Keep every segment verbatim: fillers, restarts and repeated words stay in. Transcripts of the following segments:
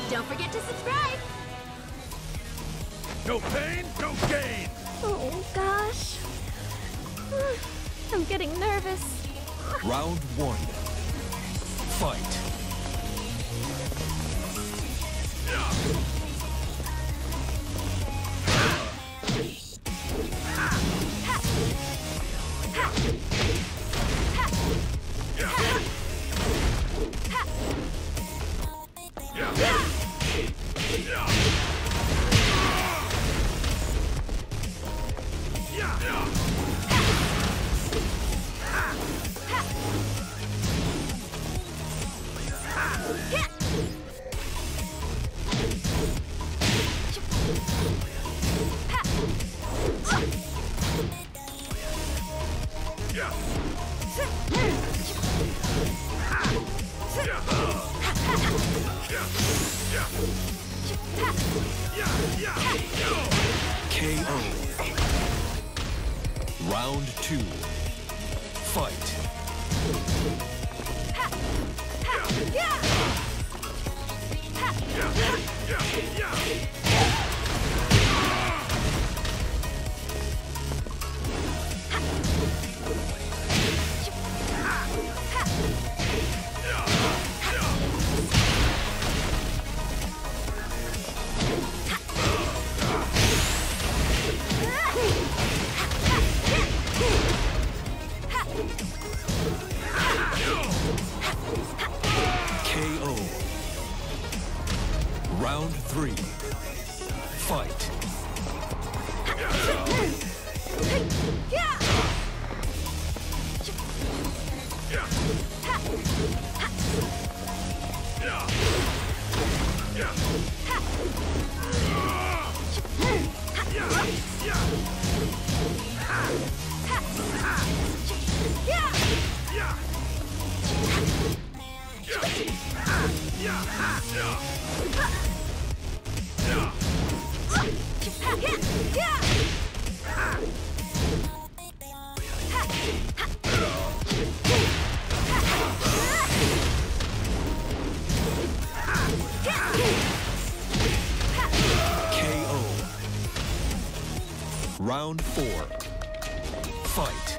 Don't forget to subscribe. No pain, no gain. Oh, gosh. I'm getting nervous. Round one. Fight. K O. Round two. Fight. K O. Round three. Fight. K O. Round four. Fight.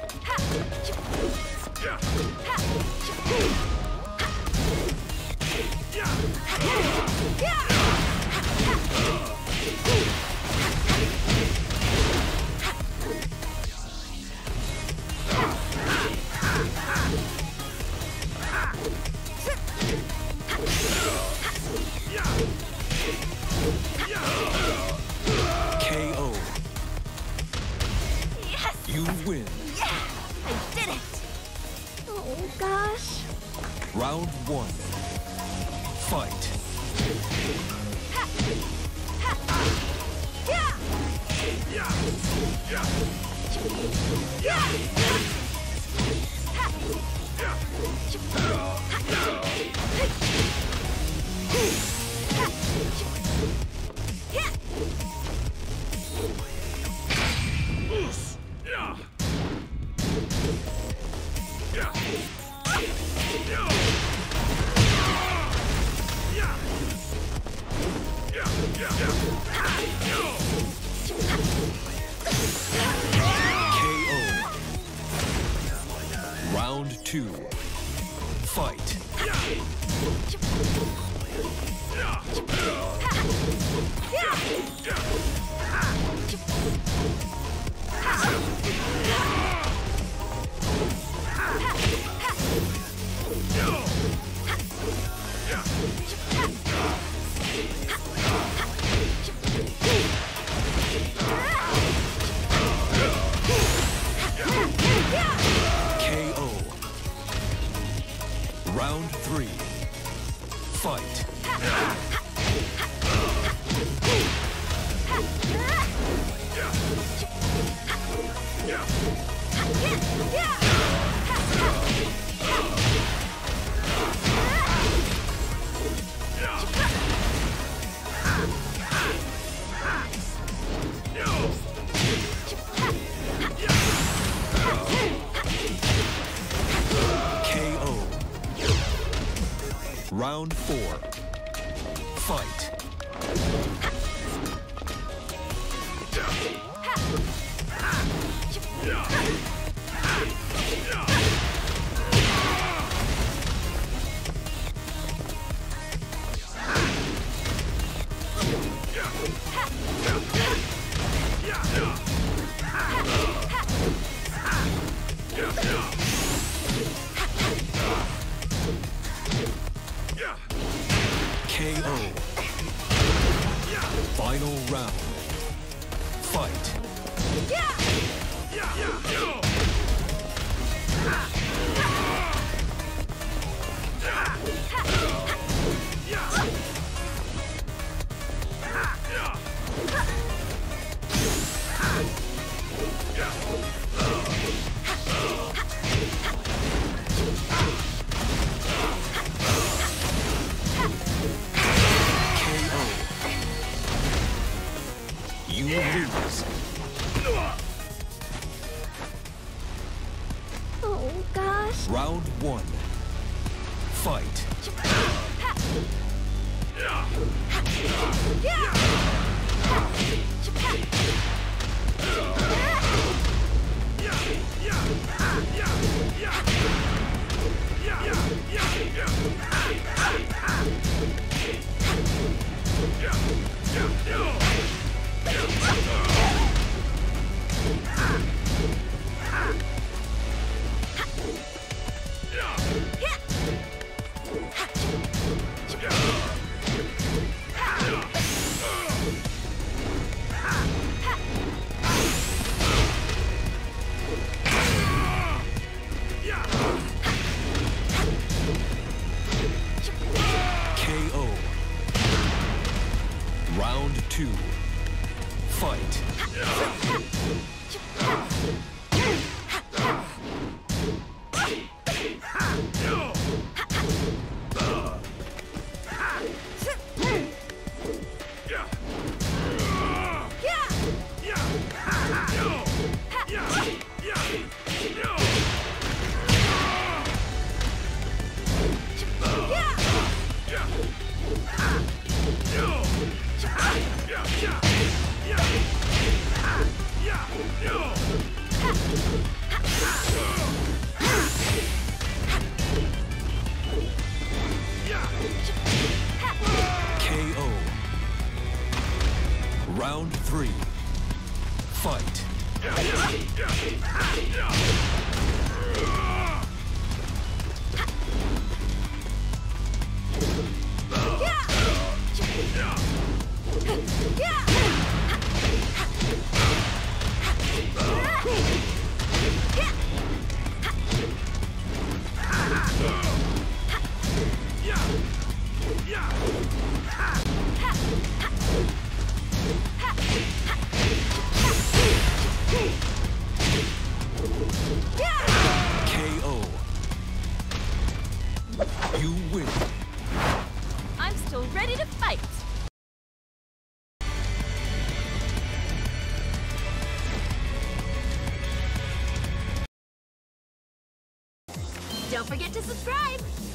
K O. Yes! You win. Yeah! I did it! Oh, gosh. Round one. Fight. K O. Round two. Fight. K O. Round three. Fight. Round four. Fight. K O. Final round. Fight. You lose. Oh gosh. Round one. Fight. K O. Round two. Fight. K O. Round three. Fight. K O. You win. I'm still ready to fight. Don't forget to subscribe.